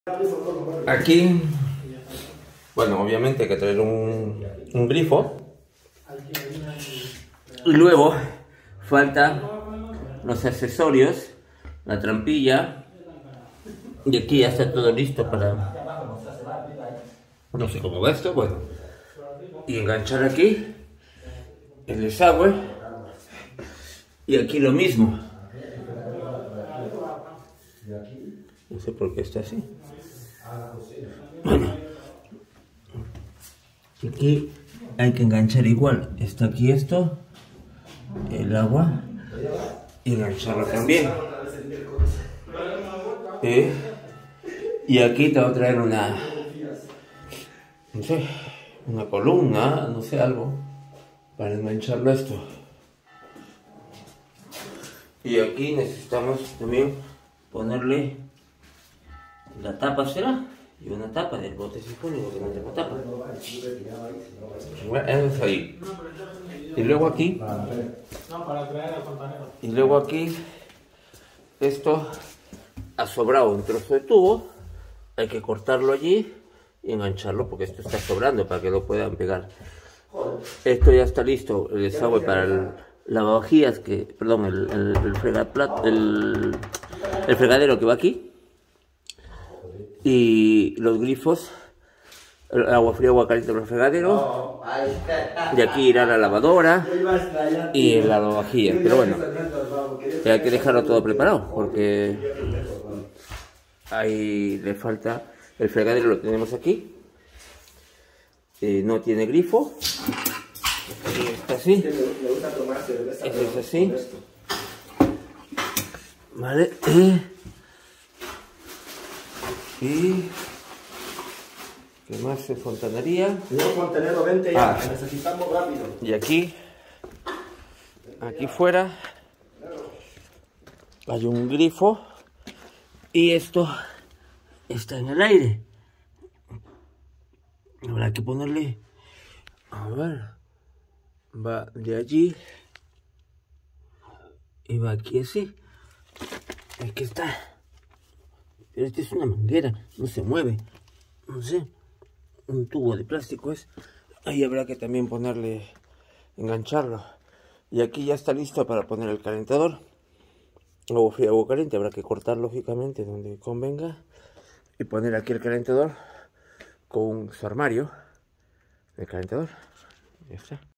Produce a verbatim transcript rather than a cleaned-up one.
Aquí, bueno, obviamente hay que traer un, un grifo. Y luego faltan los accesorios, la trampilla. Y aquí ya está todo listo para, no sé cómo va esto, bueno. Y enganchar aquí el desagüe. Y aquí lo mismo. No sé por qué está así. Bueno, aquí hay que enganchar igual. Está aquí esto, el agua, y engancharlo también. ¿Eh? Y aquí te va a traer una, no sé, una columna, no sé, algo, para engancharlo esto. Y aquí necesitamos también ponerle la tapa, ¿será? Y una tapa del bote sifónico que no tengo tapa. Bueno, eso es ahí. Y luego aquí. Y luego aquí. Esto ha sobrado un trozo de tubo. Hay que cortarlo allí y engancharlo porque esto está sobrando para que lo puedan pegar. Esto ya está listo. El desagüe para el lavavajillas, que, perdón, el, el, el, fregaplat, el, el fregadero que va aquí. Y los grifos, el agua fría, agua caliente para el fregadero. De aquí irá la lavadora y el lavavajillas. Pero bueno, hay que dejarlo todo preparado porque ahí le falta. El fregadero lo tenemos aquí. Eh, no tiene grifo. Y está así. Este es así. Vale. Y ¿qué más? En fontanería. Tenemos fontanero, vente ya, Ah. necesitamos rápido. Y aquí, aquí fuera, hay un grifo y esto está en el aire. Habrá que ponerle, a ver, va de allí y va aquí así. Aquí está. Pero esta es una manguera, no se mueve, no sé, un tubo de plástico es. Ahí habrá que también ponerle, engancharlo. Y aquí ya está listo para poner el calentador. Agua fría, agua caliente, habrá que cortar lógicamente donde convenga. Y poner aquí el calentador con su armario. El calentador, ya está.